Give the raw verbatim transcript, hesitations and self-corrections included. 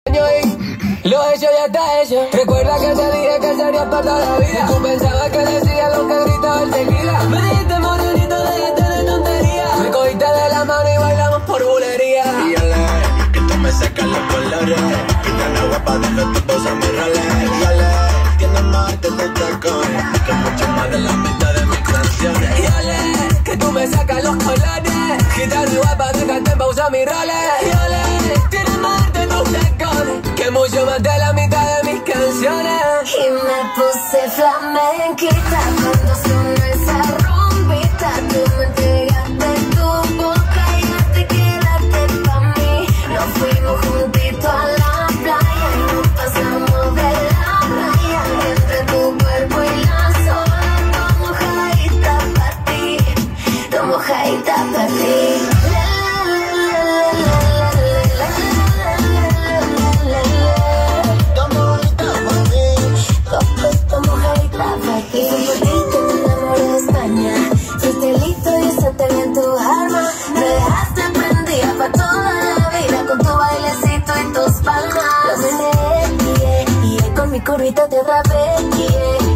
Lo hecho ya está hecho. Recuerda que te dije que sería para toda la vida. Tú pensabas que decía lo que gritaba el tequila. Me dijiste morenito, dijiste de tontería. Me cogiste de la mano y bailamos por bulería. Y ale, que tú me sacas los colores. Y nada guapa, deja tu pausa mi roles. Y ale, tienes más de los tacones, que mucho más de la mitad de mis canciones. Y ale, que tú me sacas los colores. Gitana guapa, déjate en pausa mi roles. Y ale, tienes más de tus tacones, que mucho más de la mitad de mis canciones. Y me puse flamenquita cuando sonó esa rumbita. Tú me entregaste tu boca y ya te quedaste pa' mí. Nos fuimos juntitos a la playa y nos pasamos de la raya. Entre tu cuerpo y la sola, tu mojadita pa' ti, tu mojadita pa' ti. Curvita te rapé, yeah.